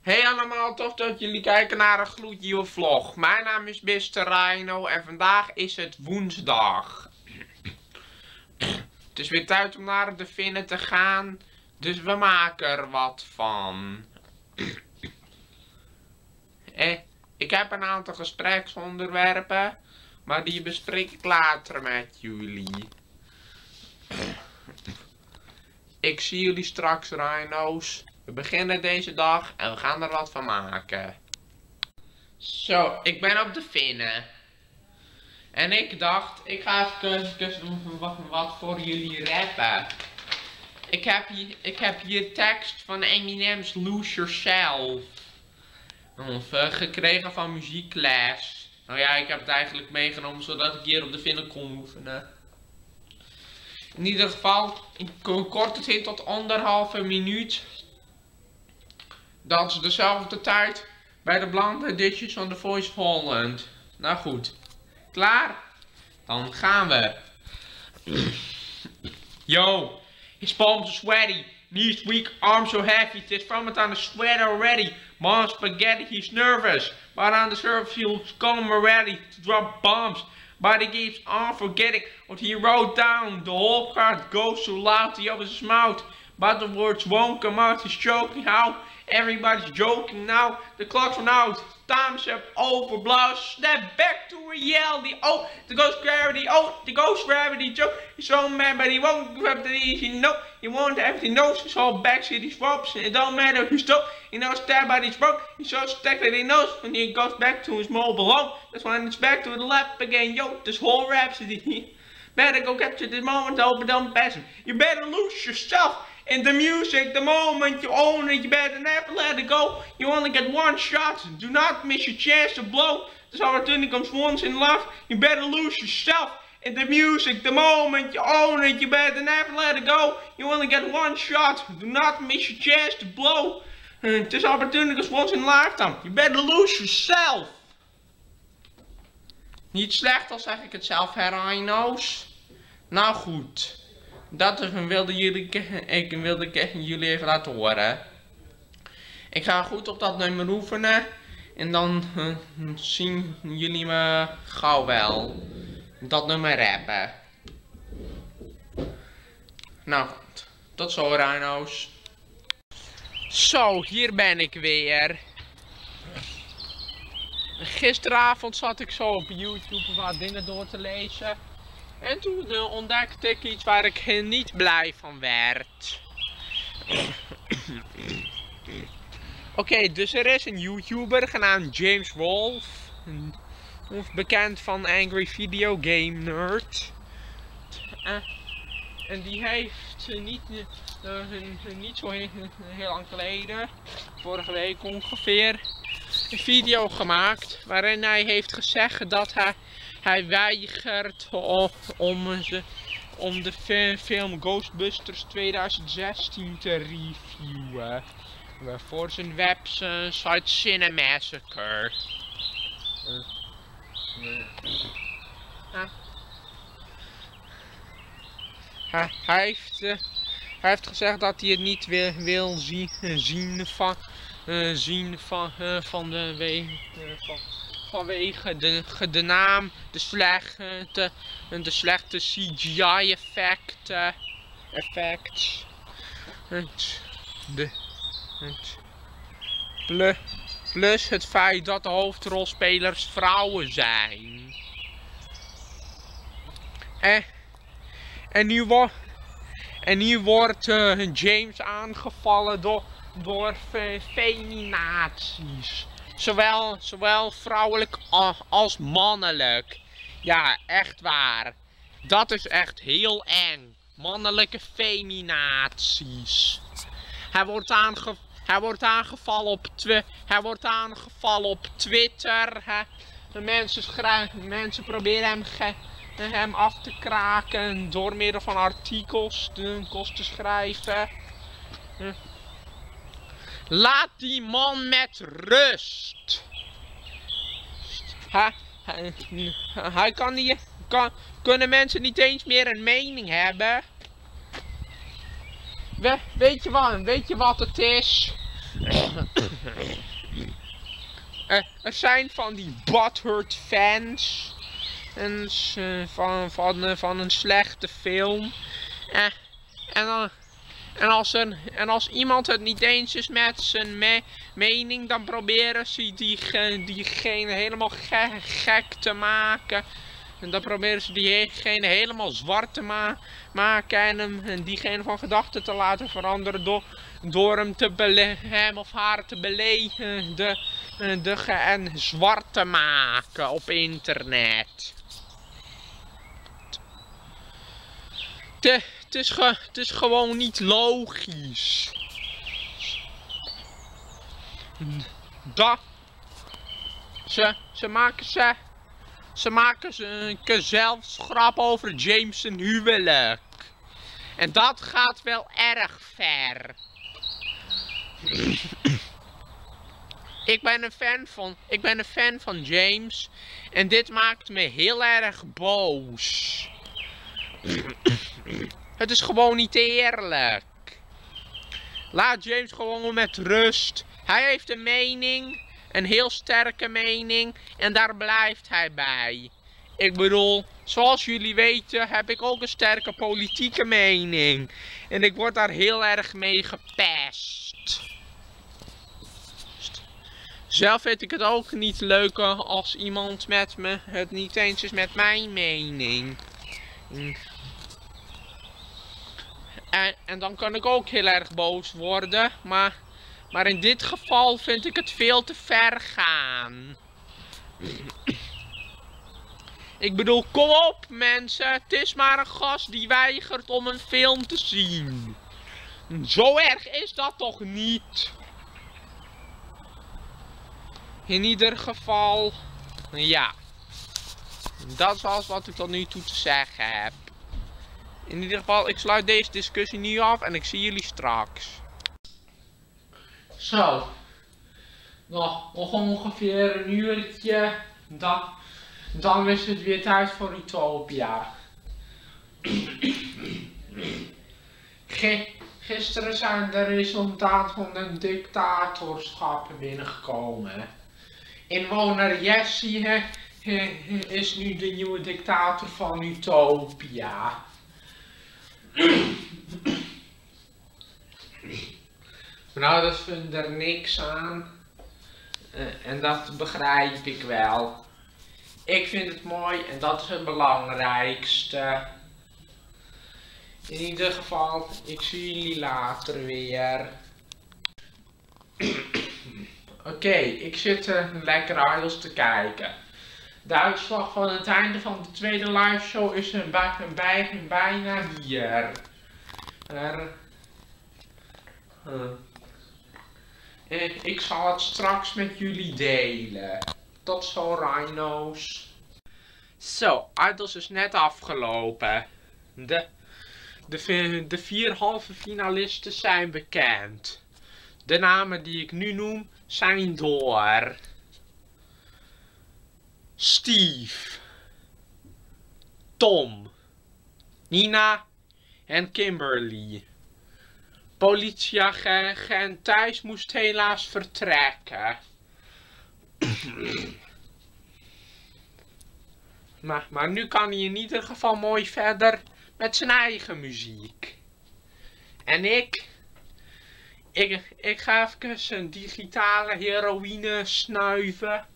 Hey allemaal, tof dat jullie kijken naar een gloednieuwe vlog. Mijn naam is Mr. Rhino en vandaag is het woensdag. Het is weer tijd om naar de Vinnen te gaan, dus we maken er wat van. Ik heb een aantal gespreksonderwerpen, maar die bespreek ik later met jullie. Ik zie jullie straks, Rhino's. We beginnen deze dag en we gaan er wat van maken. Zo, ik ben op de Vinnen. En ik dacht, ik ga even wat voor jullie rappen. Ik heb hier tekst van Eminem's Lose Yourself. Gekregen van muziekles. Nou ja, ik heb het eigenlijk meegenomen zodat ik hier op de Vinnen kon oefenen. In ieder geval, ik kort het in tot 1,5 minuut. Dat is dezelfde tijd bij de blonde editions van The Voice of Holland. Nou goed, klaar? Dan gaan we. Yo, his palms are sweaty, knees weak, arms so heavy, there's vomit on the sweater already. Mom spaghetti, he's nervous, but on the surface he's calm and ready to drop bombs. But he keeps on forgetting what he wrote down. The whole crowd goes so loud he opens his mouth, but the words won't come out. He's choking how everybody's joking now. The clock's run out. Time's up. Over. Blow. Snap back to reality. Oh, the ghost gravity. Oh, the ghost gravity. Joe. He's so mad, but he won't grab the easy. No, he won't have. He knows his whole backseat. He's ropes. It don't matter. He's still. He knows that, but he's broke. He's so stuck that he knows when he goes back to his mobile home. That's when it's back to the lap again. Yo, this whole rhapsody. Better go capture this moment. But don't pass him. You better lose yourself in the music, the moment you own it, you better never let it go. You only get one shot, do not miss your chance to blow. This opportunity comes once in life, you better lose yourself in the music, the moment you own it, you better never let it go. You only get one shot, do not miss your chance to blow. This opportunity comes once in a lifetime, you better lose yourself. Niet slecht, al zeg ik het zelf, Rhino's. Nou goed. Dat is wilde jullie even laten horen. Ik ga goed op dat nummer oefenen. En dan zien jullie me gauw wel. Dat nummer rappen. Nou goed. Tot zo, Rhino's. Zo, hier ben ik weer. Gisteravond zat ik zo op YouTube wat dingen door te lezen. En toen ontdekte ik iets waar ik niet blij van werd. Oké, dus er is een YouTuber genaamd James Wolf. Bekend van Angry Video Game Nerd. En die heeft niet zo heel lang geleden, vorige week ongeveer, een video gemaakt waarin hij heeft gezegd dat hij weigert om de film Ghostbusters 2016 te reviewen. Voor zijn website Cinemassacre. Hij heeft gezegd dat hij het niet wil zien vanwege de naam, de slechte CGI effects. Plus het feit dat de hoofdrolspelers vrouwen zijn. En nu wordt James aangevallen door feminaties. Zowel vrouwelijk als mannelijk. Ja, echt waar. Dat is echt heel eng. Mannelijke feminaties. Hij wordt aangevallen op Twitter. Mensen proberen hem af te kraken door middel van artikels te schrijven. Laat die man met rust. Kunnen mensen niet eens meer een mening hebben? Weet je wat het is? Er zijn van die butthurt fans van een slechte film. En als iemand het niet eens is met zijn mening, dan proberen ze diegene helemaal gek te maken. En dan proberen ze diegene helemaal zwart te maken en diegene van gedachten te laten veranderen door hem of haar te beledigen en zwart te maken op internet. Het is gewoon niet logisch. Ze maken zelfs grap over James' huwelijk. En dat gaat wel erg ver. Ik ben een fan van James. En dit maakt me heel erg boos. Het is gewoon niet eerlijk. Laat James gewoon met rust. Hij heeft een mening. Een heel sterke mening. En daar blijft hij bij. Ik bedoel, zoals jullie weten heb ik ook een sterke politieke mening. En ik word daar heel erg mee gepest. Zelf vind ik het ook niet leuk als iemand met me het niet eens is met mijn mening. En dan kan ik ook heel erg boos worden, maar in dit geval vind ik het veel te ver gaan. Ik bedoel, kom op mensen, het is maar een gast die weigert om een film te zien. Zo erg is dat toch niet? In ieder geval, ja. Dat is alles wat ik tot nu toe te zeggen heb. In ieder geval, ik sluit deze discussie nu af en ik zie jullie straks. Zo. Nog ongeveer een uurtje. Dan is het weer tijd voor Utopia. Gisteren zijn de resultaten van de dictatorschappen binnengekomen. Inwoner Jesse is nu de nieuwe dictator van Utopia. Nou, dat vind er niks aan. En dat begrijp ik wel. Ik vind het mooi en dat is het belangrijkste. In ieder geval, ik zie jullie later weer. Oké, ik zit lekker idols te kijken. De uitslag van het einde van de tweede live show is bijna hier. Ik zal het straks met jullie delen. Tot zo, rhino's. Zo, idols is net afgelopen. De 4 halve finalisten zijn bekend. De namen die ik nu noem zijn door Steve, Tom, Nina en Kimberly. Politieagent Thijs moest helaas vertrekken. Maar nu kan hij in ieder geval mooi verder met zijn eigen muziek. En ik ga even een digitale heroïne snuiven.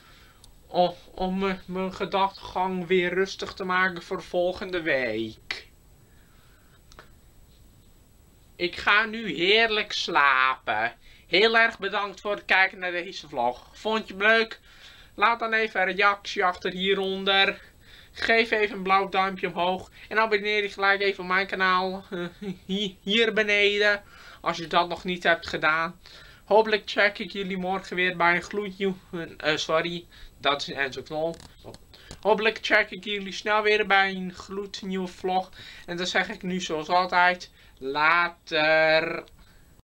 Om mijn gedachtegang weer rustig te maken voor volgende week. Ik ga nu heerlijk slapen. Heel erg bedankt voor het kijken naar deze vlog. Vond je hem leuk? Laat dan even een reactie achter hieronder. Geef even een blauw duimpje omhoog. En abonneer je gelijk even op mijn kanaal. Hier beneden. Als je dat nog niet hebt gedaan. Hopelijk check ik jullie morgen weer bij een gloednieuw... dat is Enzo Knol. Hopelijk check ik jullie snel weer bij een gloednieuwe vlog. En dan zeg ik nu zoals altijd... Later.